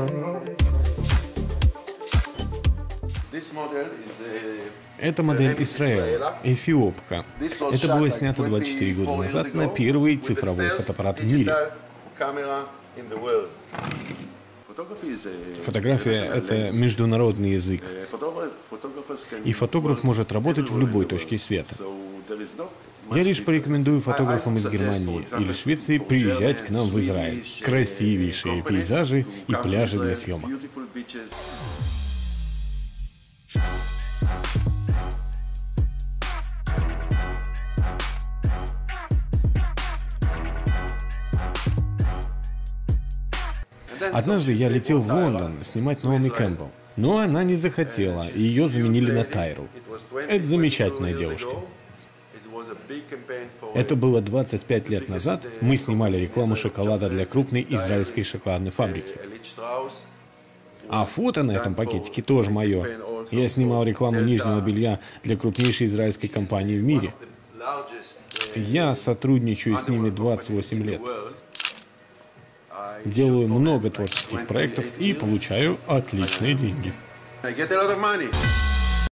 Это модель Исраэла, эфиопка. Это было снято 24 года назад на первый цифровой фотоаппарат в мире. Фотография — это международный язык, и фотограф может работать в любой точке света. Я лишь порекомендую фотографам из Германии или Швеции приезжать к нам в Израиль. Красивейшие пейзажи и пляжи для съемок. Однажды я летел в Лондон снимать Наоми Кэмпбелл, но она не захотела, и ее заменили на Тайру. Это замечательная девушка. Это было 25 лет назад. Мы снимали рекламу шоколада для крупной израильской шоколадной фабрики. А фото на этом пакетике тоже мое. Я снимал рекламу нижнего белья для крупнейшей израильской компании в мире. Я сотрудничаю с ними 28 лет. Делаю много творческих проектов и получаю отличные деньги.